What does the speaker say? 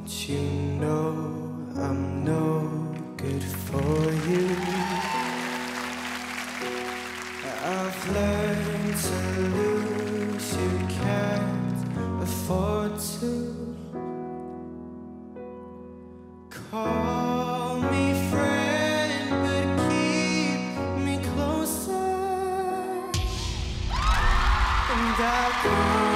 Don't you know I'm no good for you? I've learned to lose, you can't afford to. Call me friend, but keep me closer. And I